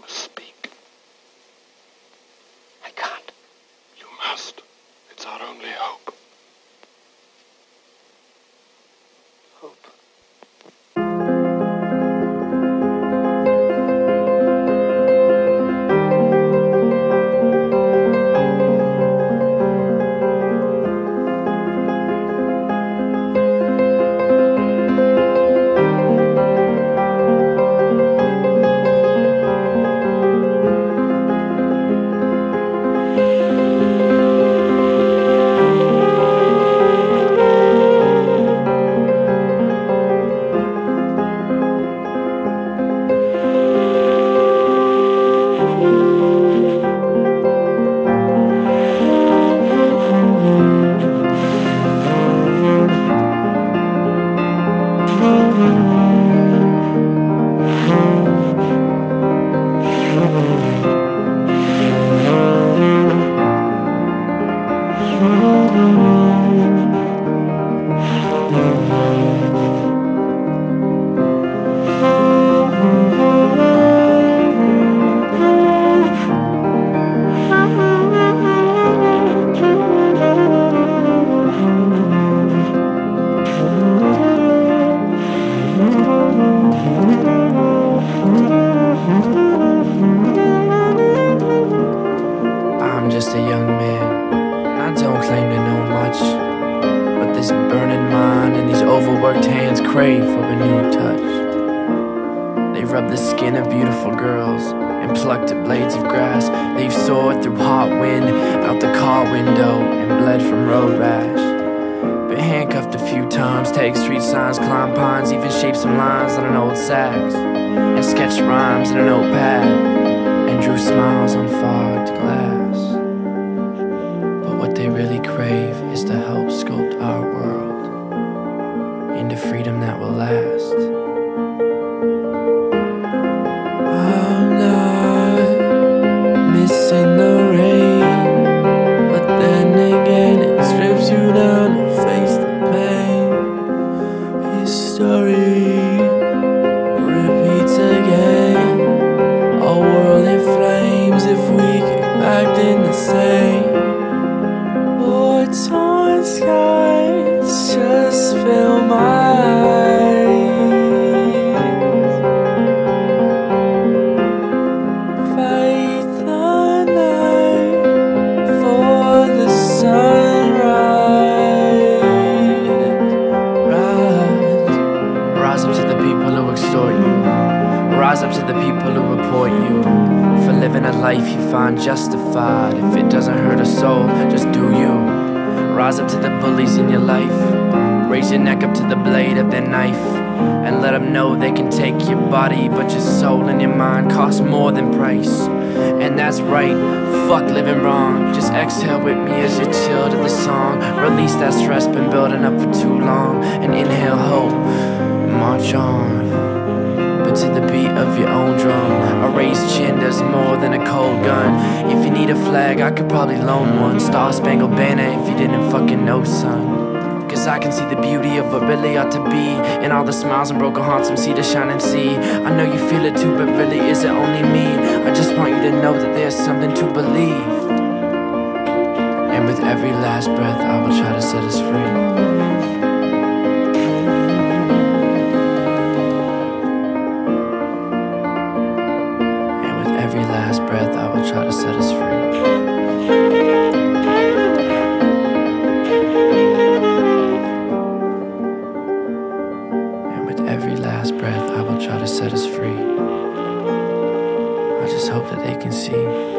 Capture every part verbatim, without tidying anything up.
must speak. I can't. You must. It's our only hope. Hope. I'm just a young man, I don't claim to know much, but this burning mind and these overworked hands crave for a new touch. They've rubbed the skin of beautiful girls and plucked at blades of grass. They've soared through hot wind out the car window and bled from road rash. Been handcuffed a few times, take street signs, climb pines, even shaped some lines on an old sax, and sketched rhymes in an old pad, and drew smiles on fogged glass. But what they really crave is to help sculpt our world into freedom that will last. I'm not missing the rain, but then again it strips you down to face the pain. History repeats again. Our world in flames if we keep acting the same. Oh, torn skies just fill my eyes. Fight the night for the sunrise. Rise, rise up to the people who extort you. Rise up to the people who report you for living a life you find justified. If it doesn't hurt a soul, just do you. Rise up to the bullies in your life. Raise your neck up to the blade of their knife, and let them know they can take your body, but your soul and your mind cost more than price. And that's right, fuck living wrong. Just exhale with me as you chill to the song. Release that stress been building up for too long, and inhale hope, march on. But to the beat of your own drum, a raised chin does more than a cold gun. If you need a flag, I could probably loan one. Star Spangled Banner if you didn't fucking know, son. Cause I can see the beauty of what really ought to be, and all the smiles and broken hearts from sea to shining sea. I know you feel it too, but really is it only me? I just want you to know that there's something to believe. And with every last breath I will try to set us free. Every last breath I will try to set us free. And with every last breath I will try to set us free. I just hope that they can see.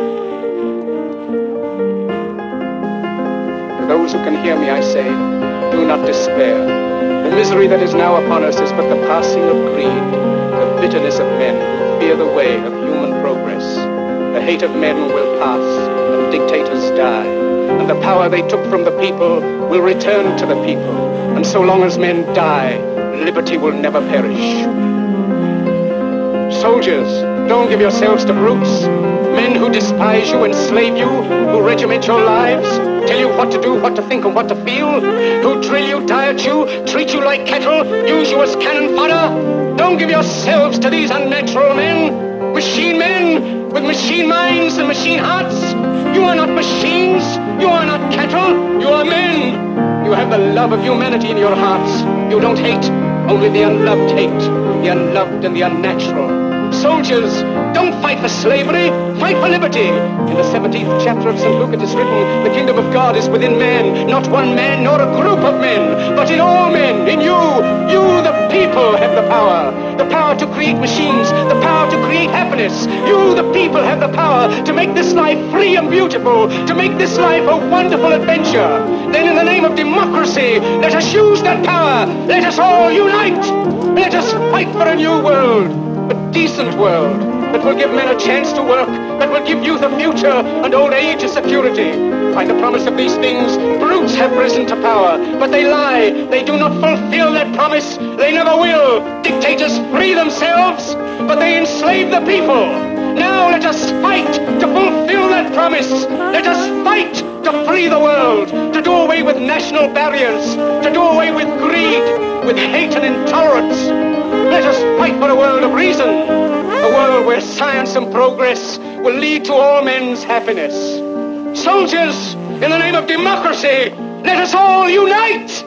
To those who can hear me, I say, do not despair. The misery that is now upon us is but the passing of greed, the bitterness of men who fear the way of human progress. The hate of men will pass, and dictators die, and the power they took from the people will return to the people. And so long as men die, liberty will never perish. Soldiers, don't give yourselves to brutes, men who despise you, enslave you, who regiment your lives, tell you what to do, what to think, and what to feel, who drill you, diet you, treat you like cattle, use you as cannon fodder. Don't give yourselves to these unnatural men, machine men, with machine minds and machine hearts. You are not machines. You are not cattle. You are men. You have the love of humanity in your hearts. You don't hate. Only the unloved hate. The unloved and the unnatural. Soldiers, don't fight for slavery, fight for liberty. In the seventeenth chapter of Saint Luke it is written, the kingdom of God is within man, not one man nor a group of men, but in all men, in you. You, the people, have the power. The power to create machines, the power to create happiness. You, the people, have the power to make this life free and beautiful, to make this life a wonderful adventure. Then in the name of democracy, let us use that power. Let us all unite. Let us fight for a new world. A decent world that will give men a chance to work, that will give youth a future and old age a security. By the promise of these things, brutes have risen to power, but they lie. They do not fulfill that promise. They never will. Dictators free themselves, but they enslave the people. Now let us fight to fulfill that promise. Let us fight to free the world, to do away with national barriers, to do away with greed, with hate and intolerance. Let us fight for a world of reason, a world where science and progress will lead to all men's happiness. Soldiers, in the name of democracy, let us all unite!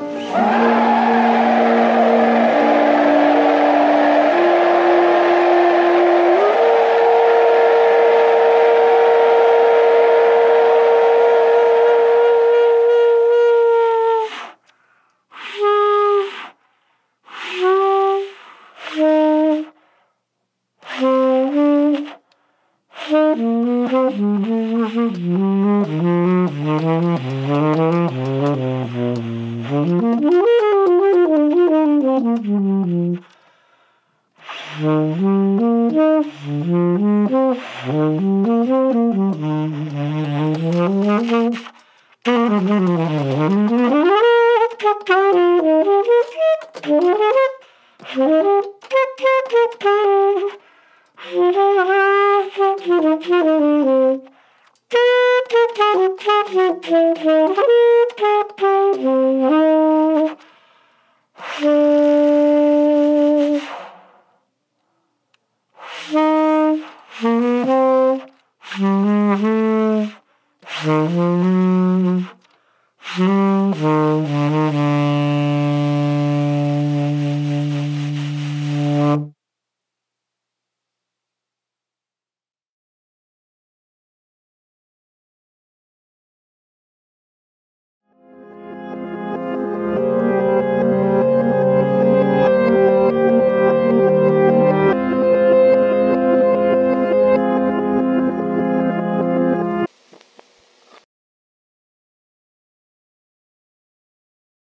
Mm-hmm.